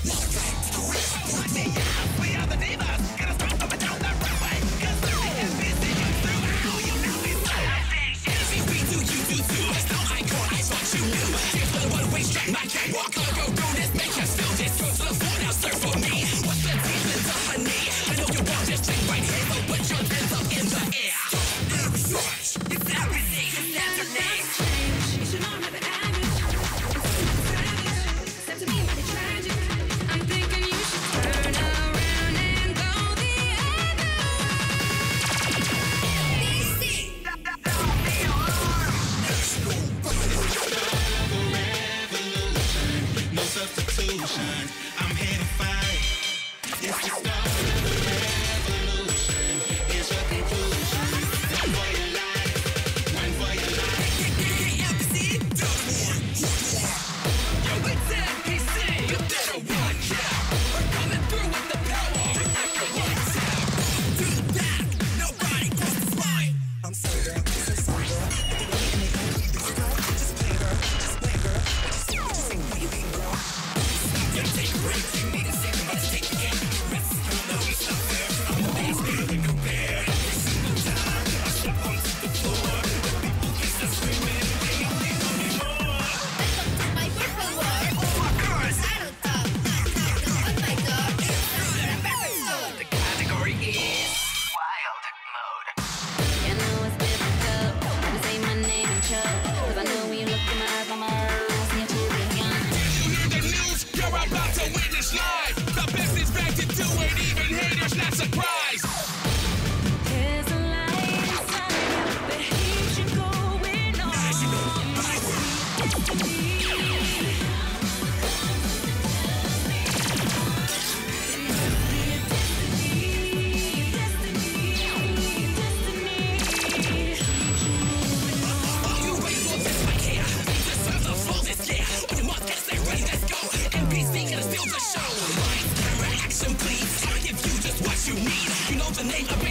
I'm here to fight. It's the start of the revolution. It's a conclusion. One for your life. One for your life. MC, don't Yo, it's NPC. You better watch out. We're coming through with the power. Watch out. Do that. Nobody crosses the line. I'm sorry, girl. I'm sorry, girl. Just play, girl. Just play, girl. Just sing for you, big girl. You take a break, you need a second, let's take the game. Rest, you know it's not fair. I'm the best, we compare. Every single time I step onto the floor, the people can start screaming, they only want me more. Welcome to my purple world. Oh my God! I don't talk, knock, on my door. It's not a perfect store. The category is wild mode. You know it's difficult to say my name and choke, 'cause I know when you look in my eyes, I'm always here to be young. You're about to witness live. The best is back to do it, even haters not surprised. There's a light inside you, the heat you going on. Are you ready for this right here? You deserve the fullest, yeah. When your mouth gets there, ready, let's go. NPC gonna steal the show. Lights, camera, action, please. I'll give you just what you need. You know the name of